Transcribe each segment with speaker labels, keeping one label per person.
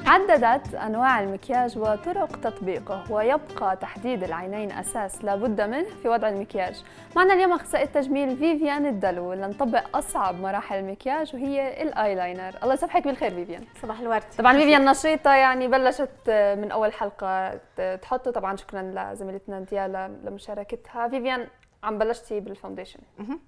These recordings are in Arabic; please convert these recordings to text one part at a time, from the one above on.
Speaker 1: عددت أنواع المكياج وطرق تطبيقه، ويبقى تحديد العينين أساس لابد منه في وضع المكياج. معنا اليوم أخصائية التجميل فيفيان الدلو لنطبق أصعب مراحل المكياج وهي الآيلاينر. الله يصبحك بالخير فيفيان.
Speaker 2: صباح الورد.
Speaker 1: طبعا فيفيان نشيطة، يعني بلشت من أول حلقة تحطه. طبعا شكرا لزميلتنا ديالا لمشاركتها. فيفيان، عم بلشتي بالفاونديشن.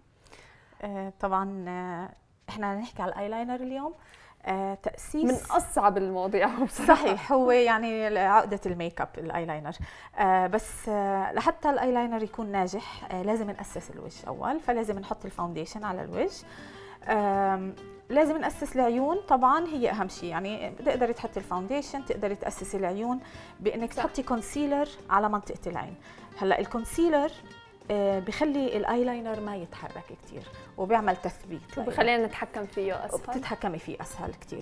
Speaker 2: طبعا احنا نحكي على الايلاينر اليوم. تأسيس
Speaker 1: من أصعب المواضيع بصراحة.
Speaker 2: صحيح، هو يعني عقدة الميك اب الايلاينر. بس لحتى الايلاينر يكون ناجح لازم نأسس الوجه أول، فلازم نحط الفاونديشن على الوجه. لازم نأسس العيون، طبعا هي أهم شيء. يعني تقدري تحطي الفاونديشن، تقدري تأسسي العيون بإنك تحطي كونسيلر على منطقة العين. هلا الكونسيلر بخلي الايلاينر ما يتحرك كثير وبيعمل تثبيت،
Speaker 1: وبخلينا نتحكم فيه اسهل،
Speaker 2: وبتتحكمي فيه اسهل كثير.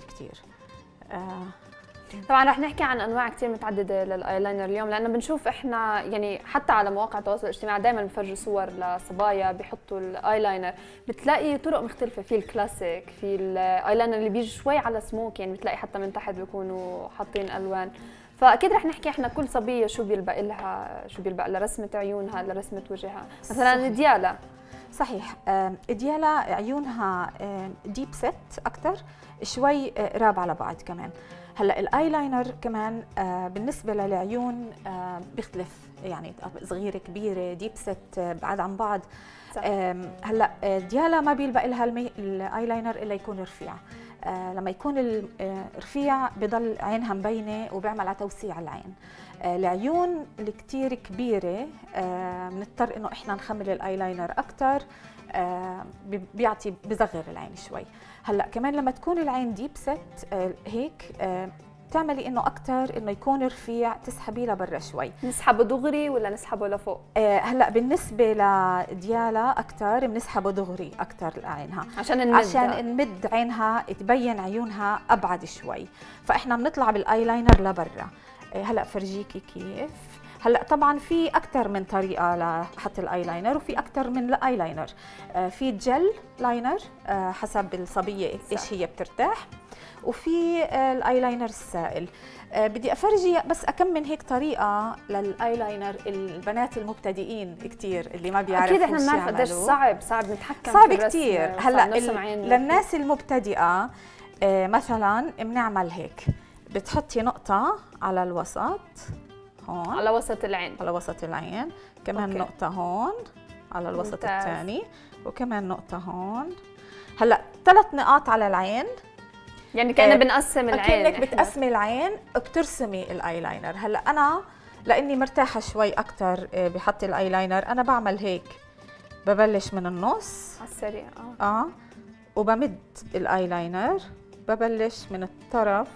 Speaker 1: طبعا رح نحكي عن انواع كثير متعدده للايلاينر اليوم، لانه بنشوف احنا يعني حتى على مواقع التواصل الاجتماعي دائما بفرجوا صور لصبايا بيحطوا الايلاينر. بتلاقي طرق مختلفه، في الكلاسيك، في الايلاينر اللي بيجي شوي على سموك، يعني بتلاقي حتى من تحت بيكونوا حاطين الوان. فاكيد رح نحكي احنا كل صبيه شو بيلبق لها، شو بيلبق لرسمه عيونها، لرسمه وجهها. مثلا ديالا.
Speaker 2: صحيح، ديالا عيونها ديب ست اكثر شوي، راب على بعض كمان. هلا الايلاينر كمان بالنسبه للعيون بيختلف، يعني صغيره كبيره ديب ست بعاد عن بعض. هلا ديالا ما بيلبق لها الايلاينر الا يكون رفيع. لما يكون رفيع بضل عينها مبينه وبيعمل على توسيع العين. العيون اللي كثير كبيره بنضطر انه احنا نخمل الايلاينر اكثر، بيعطي بصغر العين شوي. هلا كمان لما تكون العين ديب ست هيك تعملي انه اكثر انه يكون رفيع، تسحبيه لبرا شوي.
Speaker 1: نسحبه دغري ولا نسحبه لفوق؟
Speaker 2: هلا بالنسبه لديالا اكثر بنسحبه دغري اكثر لعينها،
Speaker 1: عشان
Speaker 2: نمد عينها تبين عيونها ابعد شوي. فاحنا بنطلع بالايلاينر لبرا. هلا فرجيكي كيف. هلا طبعا في اكثر من طريقه لحط الايلاينر، وفي اكثر من الايلاينر. في جل لاينر حسب الصبيه ايش هي بترتاح، وفي الايلاينر السائل. بدي افرجي بس اكمل هيك طريقه للايلاينر البنات المبتدئين كثير اللي ما بيعرفوا.
Speaker 1: اكيد احنا بنعرف قديش صعب نتحكم
Speaker 2: صعب
Speaker 1: في الرسم.
Speaker 2: كثير. هلا للناس المبتدئه مثلا بنعمل هيك، بتحطي نقطه على الوسط هون،
Speaker 1: على وسط العين،
Speaker 2: على وسط العين. كمان نقطه هون على الوسط الثاني، وكمان نقطه هون. هلا 3 نقاط على العين،
Speaker 1: يعني كأننا بنقسم العين.
Speaker 2: كأنك بتقسمي العين وبترسمي الايلاينر. هلا انا لاني مرتاحه شوي اكثر بحط الايلاينر، انا بعمل هيك، ببلش من النص
Speaker 1: على السريع
Speaker 2: وبمد الايلاينر، ببلش من الطرف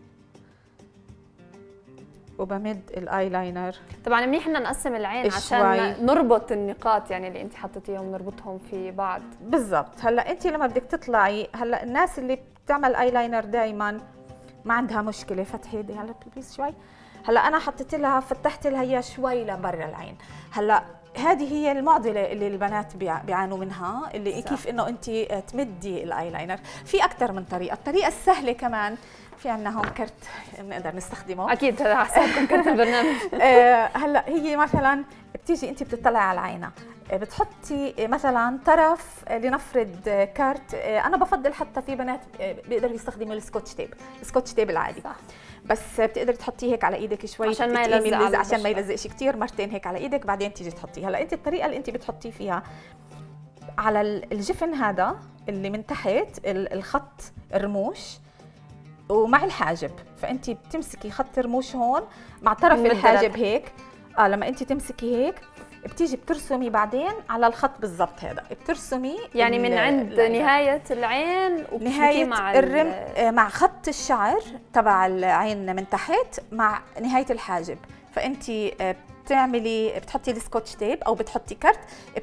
Speaker 2: وبمد الايلاينر.
Speaker 1: طبعا منيح ان نقسم العين عشان نربط النقاط، يعني اللي انت حطيتيهم نربطهم في بعض.
Speaker 2: بالضبط. هلا انت لما بدك تطلعي، هلا الناس اللي بتعمل ايلاينر دائما ما عندها مشكله فتحي ايدي. هلا بليز شوي. هلا انا حطيت لها، فتحت لها اياها شوي لبرا العين. هلا هذه هي المعضله اللي البنات بيعانوا منها، اللي صح. كيف انه انت تمدي الايلاينر. في اكثر من طريقه. الطريقه السهله كمان، في عندنا هون كرت بنقدر نستخدمه.
Speaker 1: اكيد هذا حسابكم كرت البرنامج.
Speaker 2: هلا هي مثلا بتيجي انت بتطلعي على العينه، بتحطي مثلا طرف، لنفرض كارت. انا بفضل حتى في بنات بيقدروا يستخدموا السكوتش تيب، السكوتش تيب العادي صح. بس بتقدري تحطيه هيك على ايدك شوي
Speaker 1: عشان ما يلزق،
Speaker 2: عشان ما يلزقش كثير. مرتين هيك على ايدك، بعدين تيجي تحطيه. هلا انت الطريقه اللي انت بتحطيه فيها على الجفن هذا اللي من تحت الخط الرموش ومع الحاجب، فانت بتمسكي خط رموش هون مع طرف الحاجب هيك. لما انت تمسكي هيك بتيجي بترسمي بعدين على الخط بالضبط هذا، بترسمي
Speaker 1: يعني من عند نهايه العين
Speaker 2: نهايه مع مع خط الشعر تبع العين من تحت مع نهايه الحاجب. فانت بتحطي السكوتش تيب او بتحطي كرت،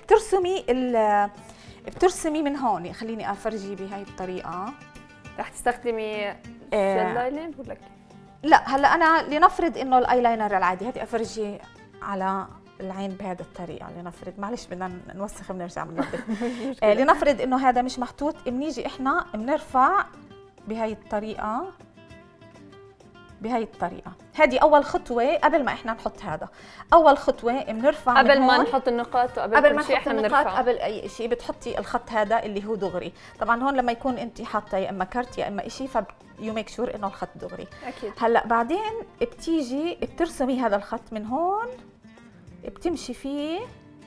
Speaker 2: بترسمي من هون. خليني افرجي بهاي الطريقه.
Speaker 1: رح تستخدمي جل لاينر ولا
Speaker 2: لا؟ هلا انا لنفرض انه الايلاينر العادي، هاتي افرجي على العين بهذه الطريقه. لنفرض، معلش بدنا نوسخ بنرجع بننظف. لنفرض انه هذا مش محطوط، بنيجي احنا بنرفع بهاي الطريقه بهاي الطريقه. هذه اول خطوه قبل ما احنا نحط هذا. اول خطوه بنرفع
Speaker 1: قبل ما نحط النقاط وقبل
Speaker 2: ما
Speaker 1: كل شيء
Speaker 2: نحط
Speaker 1: احنا
Speaker 2: النقاط،
Speaker 1: بنرفع.
Speaker 2: قبل اي شيء بتحطي الخط هذا اللي هو دغري. طبعا هون لما يكون انت حاطه يا اما كارت يا اما شيء، يو ميك شور انه الخط دغري.
Speaker 1: اكيد.
Speaker 2: هلا بعدين بتيجي بترسمي هذا الخط من هون، بتمشي فيه،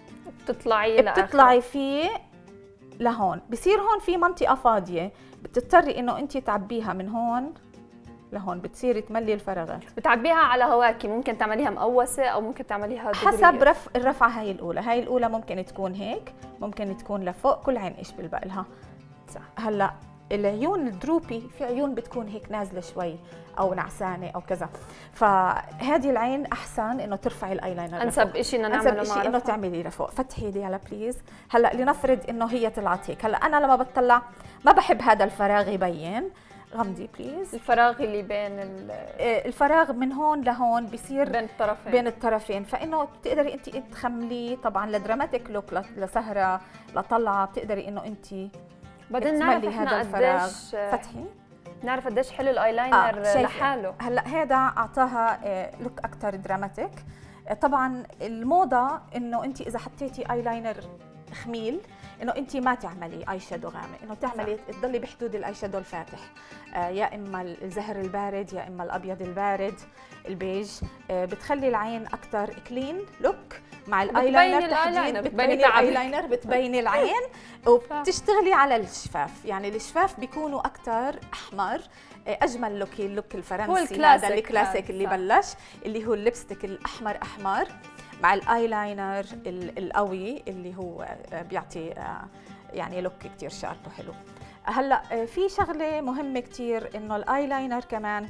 Speaker 2: بتطلعي فيه لهون. بصير هون في منطقه فاضيه بتضطري انه انت تعبيها من هون لهون، بتصيري تملي الفراغات.
Speaker 1: بتعبيها على هواكي، ممكن تعمليها مقوسه او ممكن تعمليها دغري.
Speaker 2: حسب الرفعه. هاي الاولى ممكن تكون هيك، ممكن تكون لفوق، كل عين ايش بيلبق لها.
Speaker 1: صح.
Speaker 2: هلا العيون الدروبي، في عيون بتكون هيك نازله شوي او نعسانه او كذا، فهذه العين احسن انه ترفعي الايلاينر.
Speaker 1: انسب شيء انه نعمله،
Speaker 2: انسب شيء انه تعملي لفوق. فتحي لي على بليز. هلا لنفرض انه هي طلعت هيك. هلا انا لما بطلع ما بحب هذا الفراغ يبين. غمضي بليز.
Speaker 1: الفراغ اللي بين
Speaker 2: الفراغ من هون لهون بيصير
Speaker 1: بين
Speaker 2: الطرفين، فانه بتقدري انت تخمليه طبعا لدراماتيك لوك، لسهره، لطلعه، بتقدري انه انت
Speaker 1: بعدين نعرف احنا قديش
Speaker 2: فتحي،
Speaker 1: نعرف قديش حلو الايلاينر لحاله.
Speaker 2: هلا هذا اعطاها لوك اكثر دراماتيك. طبعا الموضه انه انت اذا حطيتي ايلاينر خميل انه انت ما تعملي اي شادو غامق، انه تعملي تضلي بحدود الاي شادو الفاتح، يا اما الزهر البارد يا اما الابيض البارد البيج. بتخلي العين اكثر كلين لوك مع الايلاينر، بتبيني الايلاينر، بتبيني العين. وبتشتغلي على الشفاف، يعني الشفاف بيكونوا اكثر احمر. اجمل لوك اللوك الفرنسي هذا الكلاسيك اللي بلش، اللي هو الليبستيك الاحمر احمر مع الايلاينر القوي اللي هو بيعطي يعني لوك كتير شارب وحلو. هلا في شغله مهمه كتير، انه الايلاينر كمان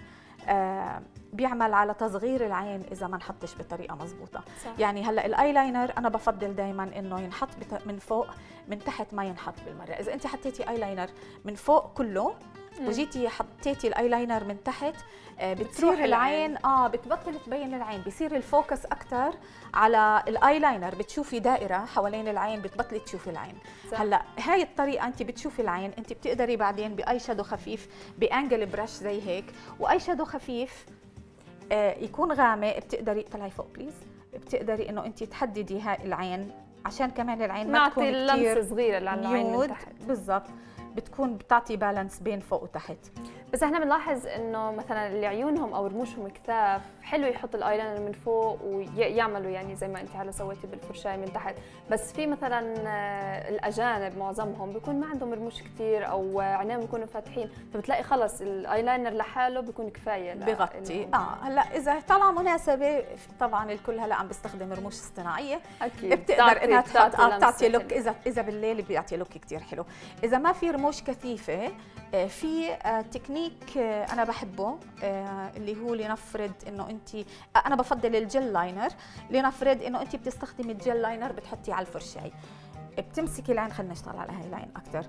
Speaker 2: بيعمل على تصغير العين اذا ما نحطش بطريقه مضبوطه. يعني هلا الايلاينر انا بفضل دائما انه ينحط من فوق، من تحت ما ينحط بالمره. اذا انت حطيتي ايلاينر من فوق كله وجيتي حطيتي الايلاينر من تحت، بتصير العين بتبطل تبين العين، بصير الفوكس اكثر على الايلاينر، بتشوفي دائره حوالين العين، بتبطلي تشوفي العين. صح. هلا هاي الطريقه انت بتشوفي العين. انت بتقدري بعدين باي شادو خفيف، بانجل برش زي هيك، واي شادو خفيف يكون غامق، بتقدري طلعي فوق بليز. بتقدري انه انت تحددي هاي العين عشان كمان العين ما تكون كثير
Speaker 1: لمسه صغيره للعين من تحت.
Speaker 2: بالضبط، بتكون بتعطي بالانس بين فوق وتحت.
Speaker 1: بس احنا بنلاحظ انه مثلا اللي عيونهم او رموشهم كثاف حلو يحط الايلاينر من فوق ويعملوا يعني زي ما انت هلا سويتي بالفرشايه من تحت. بس في مثلا الاجانب معظمهم بيكون ما عندهم رموش كثير او عينيهم بيكونوا فاتحين، فبتلاقي خلص الايلاينر لحاله بيكون كفايه
Speaker 2: بغطي. هلا اذا طلع مناسبه، طبعا الكل هلا عم بيستخدم رموش اصطناعيه، اكيد بتقدر انها تحط تعطي لوك. اذا بالليل بيعطي لوك كثير حلو. اذا ما في رموش كثيفه، في تكنيك انا بحبه، اللي هو لنفرض انه انت، انا بفضل الجل لاينر. لنفرض انه انت بتستخدمي الجل لاينر، بتحطيه على الفرشاي، بتمسكي العين. خلينا نشتغل على هاي العين اكثر.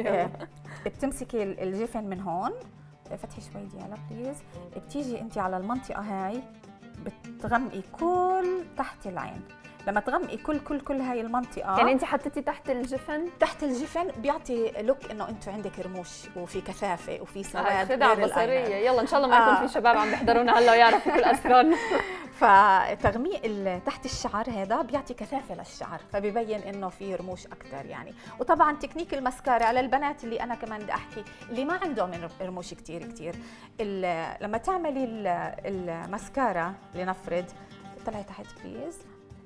Speaker 2: بتمسكي الجفن من هون، فتحي شوي ديالا بليز. بتيجي انت على المنطقه هاي، بتغمقي كل تحت العين. لما تغمقي كل هاي المنطقه،
Speaker 1: يعني انت حطيتي تحت الجفن
Speaker 2: بيعطي لوك انه انتم عندك رموش وفي كثافه وفي سواد.
Speaker 1: خدعه بصريه. يلا ان شاء الله ما يكون في شباب عم بيحضرونا هلا ويعرفوا كل اسرارنا.
Speaker 2: فتغميق تحت الشعر هذا بيعطي كثافه للشعر، فبيبين انه في رموش اكثر يعني. وطبعا تكنيك المسكارا للبنات اللي انا كمان بدي احكي، اللي ما عندهم رموش كثير، لما تعملي المسكارا، لنفرض طلعي تحت بليز.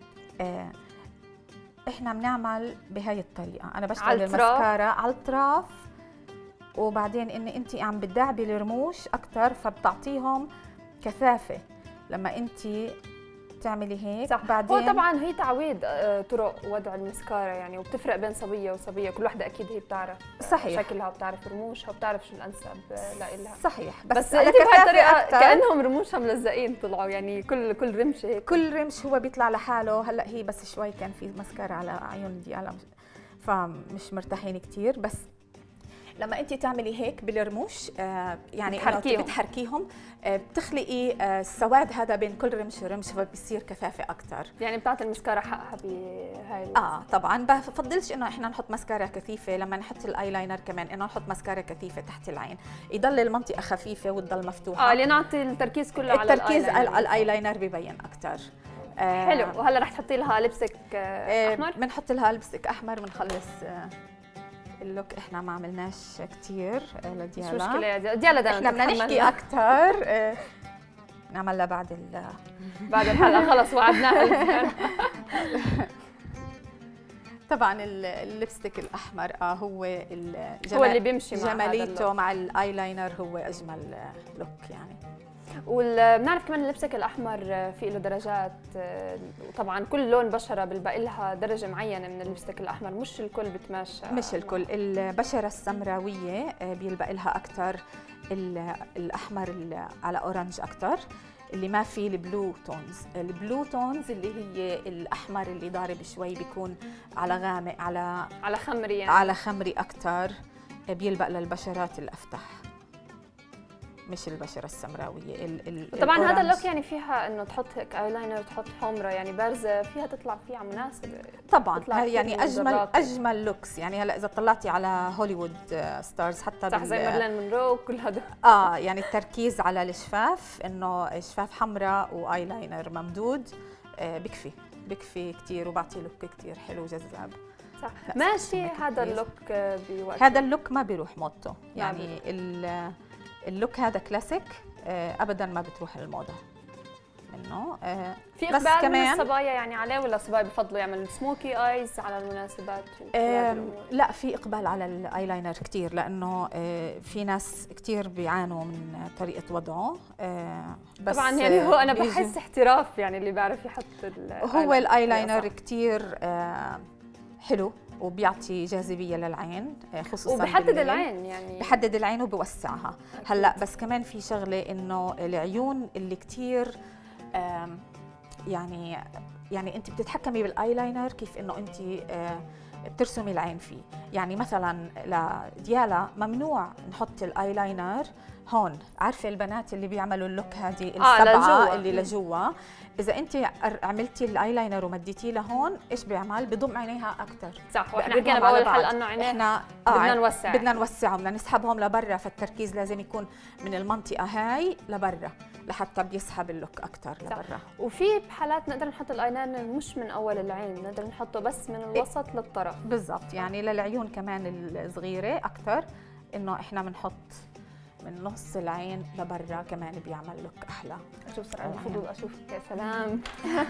Speaker 2: احنا بنعمل بهاي الطريقه. انا بشتغل المسكارا على الطراف، وبعدين اني انت عم بتدعبي الرموش اكثر، فبتعطيهم كثافه لما انت تعملي هيك.
Speaker 1: صح. بعدين هو طبعا هي تعويض طرق وضع المسكارا يعني، وبتفرق بين صبيه وصبيه، كل وحده اكيد هي بتعرف
Speaker 2: صحيح
Speaker 1: شكلها وبتعرف رموشها وبتعرف شو الانسب لها.
Speaker 2: صحيح.
Speaker 1: بس انت بهالطريقه كانهم رموشها ملزقين طلعوا يعني، كل رمش هيك،
Speaker 2: كل رمش هو بيطلع لحاله. هلا هي بس شوي كان في مسكارا على عيون ديالا، فمش مرتاحين كثير. بس لما انت تعملي هيك بالرموش يعني
Speaker 1: بتحركيهم.
Speaker 2: بتحركيهم بتخلقي السواد هذا بين كل رمش ورمش، فبصير كثافه اكثر.
Speaker 1: يعني بتعطي المسكارا حقها بهاي
Speaker 2: طبعا بفضلش انه احنا نحط مسكارا كثيفه لما نحط الايلاينر، كمان انه نحط مسكارا كثيفه تحت العين، يضل المنطقه خفيفه وتضل مفتوحه.
Speaker 1: لنعطي التركيز كله على
Speaker 2: التركيز على الايلاينر ببين اكثر.
Speaker 1: حلو. وهلا رح تحطي لها لبسك احمر؟
Speaker 2: بنحط لها لبسك احمر. بنخلص اللوك. احنا ما عملناش كثير لديالا،
Speaker 1: مش مشكله يا ديالا، دائما
Speaker 2: احنا بدنا نحكي اكثر. نعملها بعد
Speaker 1: الحلقه. خلص وعدناها.
Speaker 2: طبعا اللبستيك الاحمر هو
Speaker 1: هو اللي بيمشي مع
Speaker 2: جماليته مع الايلاينر، هو اجمل لوك يعني.
Speaker 1: وبنعرف كمان اللبسك الاحمر في له درجات، وطبعا كل لون بشره بيلبق لها درجه معينه من اللبستيك الاحمر، مش الكل بتماشى.
Speaker 2: مش الكل. البشره السمراويه بيلبق لها اكثر الاحمر على اورنج اكثر، اللي ما فيه البلو تونز. البلو تونز اللي هي الاحمر اللي ضارب شوي بيكون على غامق، على
Speaker 1: خمري يعني.
Speaker 2: على خمري اكثر، بيلبق للبشرات الافتح، مش البشره السمراويه.
Speaker 1: طبعا هذا اللوك يعني فيها انه تحط هيك ايلاينر، تحط حمره يعني بارزه، فيها تطلع فيها مناسبه.
Speaker 2: طبعا يعني اجمل لوكس. يعني هلا اذا طلعتي على هوليوود ستارز حتى
Speaker 1: صح، زي مارلين مونرو وكل هذا.
Speaker 2: يعني التركيز على الشفاف، انه شفاف حمراء وايلاينر ممدود بكفي كثير، وبعطي لوك كثير حلو وجذاب.
Speaker 1: صح. ماشي. هذا اللوك بوقت،
Speaker 2: هذا اللوك ما بيروح موضته يعني. اللوك هذا كلاسيك، ابدا ما بتروح الموضه منه.
Speaker 1: في اقبال من الصبايا يعني عليه، ولا الصبايا بفضلوا يعملوا سموكي ايز على المناسبات؟
Speaker 2: لا، في اقبال على الايلاينر كثير، لانه في ناس كثير بيعانوا من طريقه وضعه.
Speaker 1: بس طبعا يعني هو انا بحس احتراف يعني اللي بيعرف يحط
Speaker 2: هو الايلاينر كثير حلو، وبيعطي جاذبيه للعين، خصوصا
Speaker 1: وبحدد العين يعني،
Speaker 2: بحدد العين وبوسعها. هلا بس كمان في شغله، انه العيون اللي كثير يعني انت بتتحكمي بالايلاينر كيف انه انت بترسمي العين فيه. يعني مثلا لديالا ممنوع نحط الايلاينر هون. عارفه البنات اللي بيعملوا اللوك هذه السبعه اللي لجوا، اذا انت عملتي الايلاينر ومديتيه لهون، ايش بيعمل؟ بضم عينيها اكثر.
Speaker 1: صح. واحنا حكينا باول حلقه انه عينيها بدنا
Speaker 2: نوسعهم، بدنا نسحبهم لبرا، فالتركيز لازم يكون من المنطقه هاي لبرا لحتى بيسحب اللوك اكثر لبرا.
Speaker 1: وفي بحالات نقدر نحط الايلاينر مش من اول العين، نقدر نحطه بس من الوسط للطرف.
Speaker 2: بالضبط. يعني للعيون كمان الصغيره اكثر، انه احنا بنحط من نص العين لبرا، كمان بيعمل لوك احلى.
Speaker 1: اشوف صار عندي فضول اشوفك. يا سلام.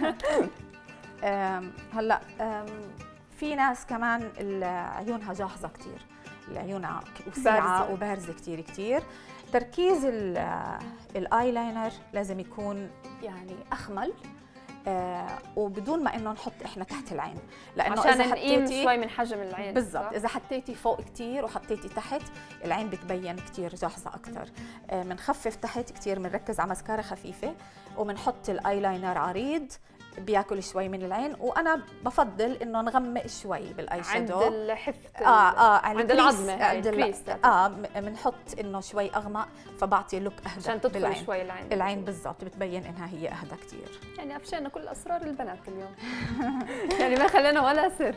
Speaker 2: هلا في ناس كمان عيونها جاحظه كثير، العيون وسيعه وبارزه كثير. تركيز الايلاينر لازم يكون يعني اخمل، وبدون ما انه نحط احنا تحت العين، لانه
Speaker 1: عشان نقيم شوي من حجم العين.
Speaker 2: بالضبط. اذا حطيتي فوق كثير وحطيتي تحت، العين بتبين كثير جاحظه اكثر. بنخفف تحت كثير، بنركز على مسكاره خفيفه، وبنحط الايلاينر عريض بياكل شوي من العين. وانا بفضل انه نغمق شوي بالاي شادو
Speaker 1: عند الحفت،
Speaker 2: عند
Speaker 1: العظمه، عند الكريس.
Speaker 2: بنحط انه شوي اغمق، فبعطي لوك اهدى
Speaker 1: عشان تدخل شوي
Speaker 2: العين بالضبط، بتبين انها هي اهدى كثير.
Speaker 1: يعني افشينا كل اسرار البنات اليوم. يعني ما خلينا ولا سر.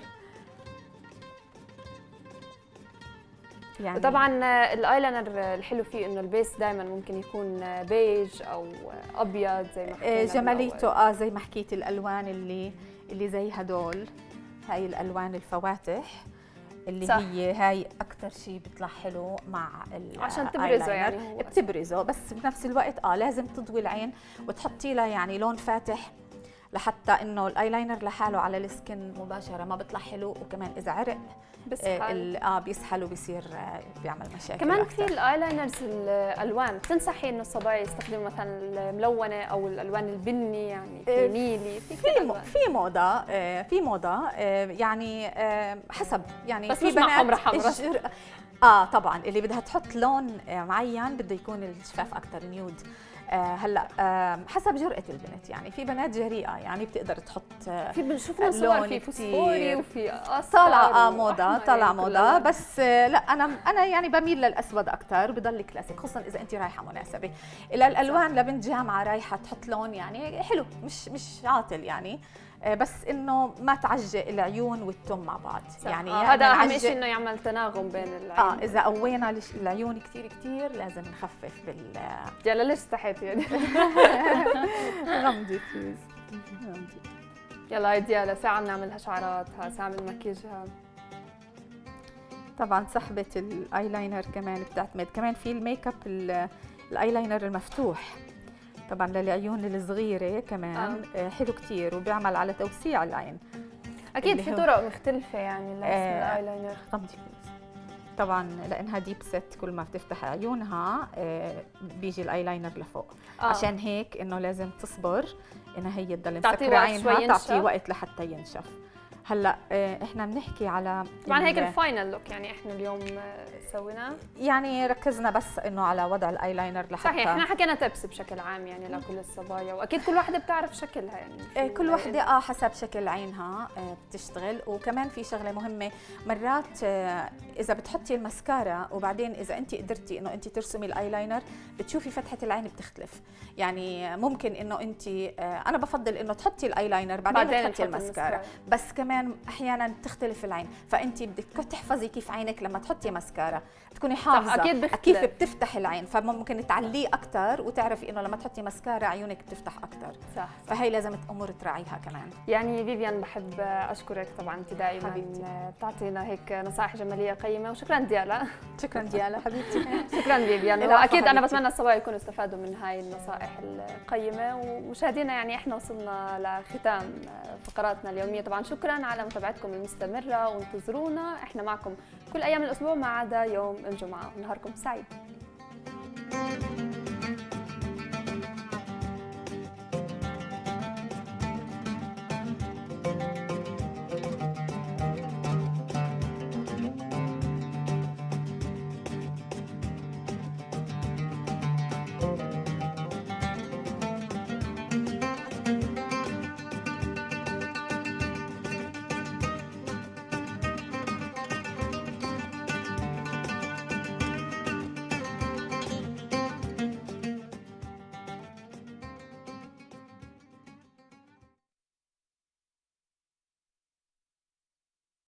Speaker 1: يعني طبعا الايلاينر الحلو فيه انه البيس دائما ممكن يكون بيج او ابيض زي ما حكينا.
Speaker 2: جماليته زي ما حكيت، الالوان اللي زي هدول، هاي الالوان الفواتح اللي صح. هي هاي اكثر شيء بيطلع حلو مع
Speaker 1: عشان تبرزه يعني،
Speaker 2: بتبرزه، بس بنفس الوقت لازم تضوي العين وتحطي لها يعني لون فاتح، لحتى انه الايلاينر لحاله على السكن مباشره ما بيطلع حلو. وكمان اذا عرق بيسحل وبيصير بيعمل مشاكل.
Speaker 1: كمان أكثر. في الايلاينرز الالوان بتنصحي انه الصبايا يستخدموا مثلا الملونه او الالوان البني، يعني في نيلي،
Speaker 2: في موضه يعني حسب يعني.
Speaker 1: بس
Speaker 2: في
Speaker 1: مش مع حمراء
Speaker 2: طبعا اللي بدها تحط لون معين بده يكون الشفاف اكثر نيود. هلا حسب جرأة البنت، يعني في بنات جريئة يعني بتقدر تحط
Speaker 1: في بنشوف صور في فوسفوري وفي اصفر
Speaker 2: طالعة موضة، طالعة
Speaker 1: يعني
Speaker 2: موضة، بس لا انا يعني بميل للاسود اكثر، بضل كلاسيك خصوصا اذا انت رايحة مناسبة. الى الالوان لبنت جامعة رايحة تحط لون يعني حلو، مش عاطل يعني، بس انه ما تعجق العيون والتم مع بعض. يعني
Speaker 1: هذا اهم شيء انه يعمل تناغم بين العين.
Speaker 2: اذا قوينا العيون كثير لازم نخفف
Speaker 1: يلا ليش استحيتي يعني؟
Speaker 2: غمضي بليز، غمضي.
Speaker 1: يلا ديالا ساعة بنعملها شعراتها، ساعة من مكياجها.
Speaker 2: طبعا سحبة الايلاينر كمان بتعتمد، كمان في الميك اب الايلاينر المفتوح طبعا للعيون الصغيرة كمان حلو كثير وبيعمل على توسيع العين.
Speaker 1: اكيد في طرق مختلفة يعني لرسم الايلاينر.
Speaker 2: طبعا لانها ديب ست كل ما بتفتح عيونها بيجي الايلاينر لفوق. عشان هيك انه لازم تصبر انها هي تضل مسكره عينها، تعطيه وقت لحتى ينشف. هلا احنا بنحكي على
Speaker 1: طبعا هيك الفاينل لوك، يعني احنا اليوم سويناه،
Speaker 2: يعني ركزنا بس انه على وضع الايلاينر لحتى
Speaker 1: صحيح. احنا حكينا تبس بشكل عام يعني لكل الصبايا، واكيد كل واحده بتعرف شكلها يعني
Speaker 2: كل وحده حسب شكل عينها بتشتغل. وكمان في شغله مهمه، مرات اذا بتحطي الماسكارا وبعدين اذا انت قدرتي انه انت ترسمي الايلاينر بتشوفي فتحه العين بتختلف. يعني ممكن انه انت انا بفضل انه تحطي الايلاينر بعدين تحطي الماسكارا، بس كمان احيانا تختلف العين، فانت بدك تحفظي كيف عينك لما تحطي ماسكارا تكوني حافظه كيف بتفتح العين، فممكن تعليه اكثر وتعرفي انه لما تحطي ماسكارا عيونك بتفتح اكثر.
Speaker 1: صح.
Speaker 2: فهي لازم امور تراعيها كمان.
Speaker 1: يعني فيفيان بحب اشكرك طبعا، انت دائما
Speaker 2: حبيبتي
Speaker 1: بتعطينا هيك نصائح جماليه قيمه، وشكرا ديالا.
Speaker 2: شكرا ديالا حبيبتي.
Speaker 1: شكرا فيفيان، واكيد انا بتمنى الصبايا يكونوا استفادوا من هاي النصائح القيمه. ومشاهدينا يعني احنا وصلنا لختام فقراتنا اليوميه، طبعا شكرا على متابعتكم المستمره، وانتظرونا احنا معكم كل ايام الاسبوع ما عدا يوم الجمعه. نهاركم سعيد.